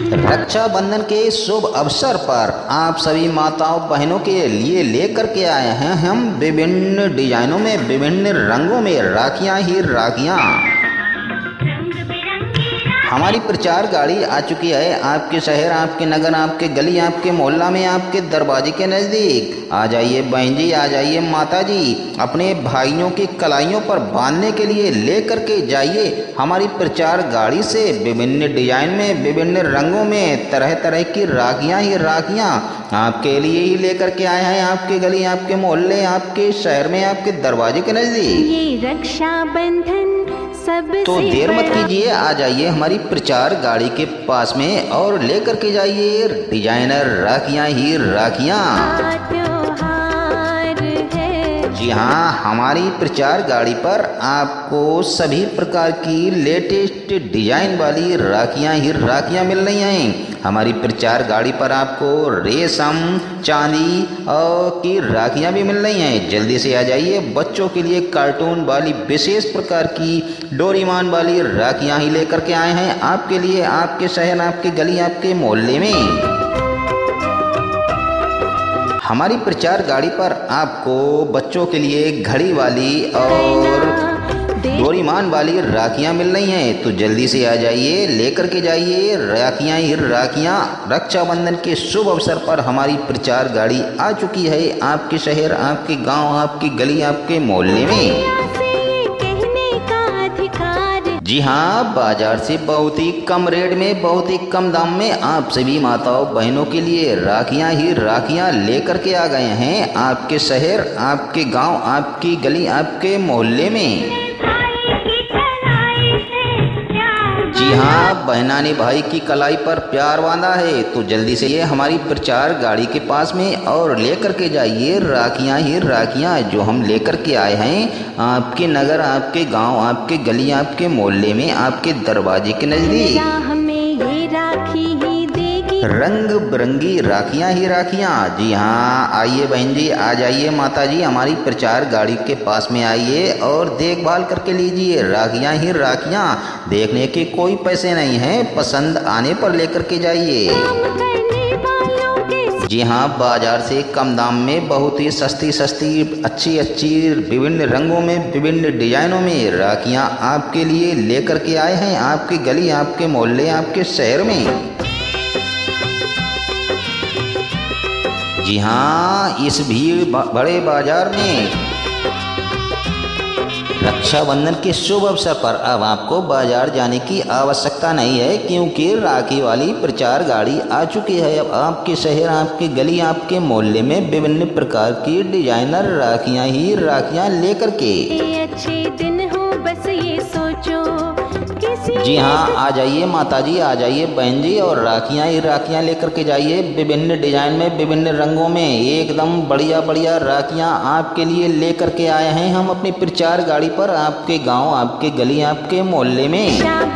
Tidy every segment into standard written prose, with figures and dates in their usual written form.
रक्षाबंधन के शुभ अवसर पर आप सभी माताओं बहनों के लिए लेकर के आए हैं हम विभिन्न डिजाइनों में, विभिन्न रंगों में राखियां ही राखियां। हमारी प्रचार गाड़ी आ चुकी है आपके शहर, आपके नगर, आपके गली, आपके मोहल्ला में, आपके दरवाजे के नज़दीक। आ जाइए बहन जी, आ जाइए माता जी, अपने भाइयों की कलाइयों पर बांधने के लिए लेकर के जाइए हमारी प्रचार गाड़ी से। विभिन्न डिजाइन में, विभिन्न रंगों में तरह तरह की राखियां ही राखियां आपके लिए ही लेकर के आए हैं आपके गली, आपके मोहल्ले, आपके शहर में, आपके दरवाजे के नज़दीक। ये रक्षाबंधन तो देर मत कीजिए, आ जाइए हमारी प्रचार गाड़ी के पास में और लेकर के जाइए डिजाइनर राखियां ही राखियां। जी हाँ, हमारी प्रचार गाड़ी पर आपको सभी प्रकार की लेटेस्ट डिजाइन वाली राखियां ही राखियां मिल रही हैं। हमारी प्रचार गाड़ी पर आपको रेशम, चांदी और की राखियां भी मिल रही हैं। जल्दी से आ जाइए, बच्चों के लिए कार्टून वाली विशेष प्रकार की डोरेमोन वाली राखियां ही लेकर के आए हैं आपके लिए, आपके शहर, आपके गली, आपके मोहल्ले में। हमारी प्रचार गाड़ी पर आपको बच्चों के लिए घड़ी वाली और डोरेमोन वाली राखियां मिल रही हैं। तो जल्दी से आ जाइए, लेकर के जाइए राखियां ही राखियां। रक्षाबंधन के शुभ अवसर पर हमारी प्रचार गाड़ी आ चुकी है आपके शहर, आपके गांव, आपकी गली, आपके मोहल्ले में। जी हाँ, बाजार से बहुत ही कम रेट में, बहुत ही कम दाम में आप सभी माताओं बहनों के लिए राखियां ही राखियां लेकर के आ गए हैं आपके शहर, आपके गांव, आपकी गली, आपके मोहल्ले में। जी हाँ, बहना ने भाई की कलाई पर प्यार बांधा है। तो जल्दी से ये हमारी प्रचार गाड़ी के पास में और लेकर के जाइए राखियां ही राखियां जो हम लेकर के आए हैं आपके नगर, आपके गांव, आपके गली, आपके मोहल्ले में, आपके दरवाजे के नजदीक। रंग बिरंगी राखियां ही राखियां। जी हाँ, आइए बहन जी, आ जाइए माता जी, हमारी प्रचार गाड़ी के पास में आइए और देखभाल करके लीजिए राखियां ही राखियां। देखने के कोई पैसे नहीं हैं, पसंद आने पर लेकर के जाइए। जी हाँ, बाजार से कम दाम में, बहुत ही सस्ती सस्ती, अच्छी अच्छी, विभिन्न रंगों में, विभिन्न डिजाइनों में राखियां आपके लिए लेकर के आए हैं आपकी गली, आपके मोहल्ले, आपके शहर में। जी हाँ, इस भीड़ बड़े बाजार में रक्षाबंधन के शुभ अवसर पर अब आपको बाजार जाने की आवश्यकता नहीं है, क्योंकि राखी वाली प्रचार गाड़ी आ चुकी है। अब आपके शहर, आपके गली, आपके मोहल्ले में विभिन्न प्रकार की डिजाइनर राखियां ही राखियां लेकर के। अच्छे दिन हो बस ये सोचो। जी हाँ, आ जाइए माता जी, आ जाइए बहन जी, और राखियां ही राखियां लेकर के जाइए विभिन्न डिजाइन में, विभिन्न रंगों में। एकदम बढ़िया बढ़िया राखियां आपके लिए लेकर के आए हैं हम अपनी प्रचार गाड़ी पर आपके गांव, आपके गली, आपके मोहल्ले में।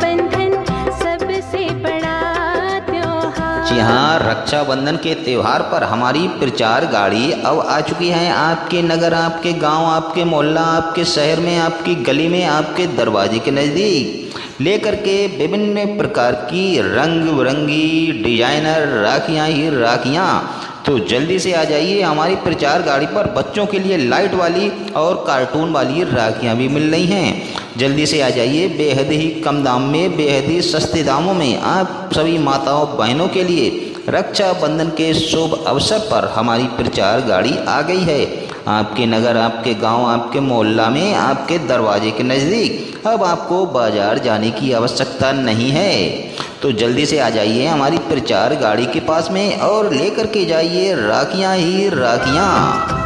सबसे बड़ा त्योहार। जी हाँ, रक्षाबंधन के त्योहार पर हमारी प्रचार गाड़ी अब आ चुकी है आपके नगर, आपके गांव, आपके मोहल्ला, आपके शहर में, आपकी गली में, आपके दरवाजे के नज़दीक, लेकर के विभिन्न प्रकार की रंग बिरंगी डिजाइनर राखियां ही राखियां। तो जल्दी से आ जाइए हमारी प्रचार गाड़ी पर। बच्चों के लिए लाइट वाली और कार्टून वाली राखियां भी मिल रही हैं। जल्दी से आ जाइए, बेहद ही कम दाम में, बेहद ही सस्ते दामों में आप सभी माताओं बहनों के लिए रक्षाबंधन के शुभ अवसर पर हमारी प्रचार गाड़ी आ गई है आपके नगर, आपके गांव, आपके मोहल्ला में, आपके दरवाजे के नज़दीक। अब आपको बाजार जाने की आवश्यकता नहीं है। तो जल्दी से आ जाइए हमारी प्रचार गाड़ी के पास में और लेकर के जाइए राखियां ही राखियां।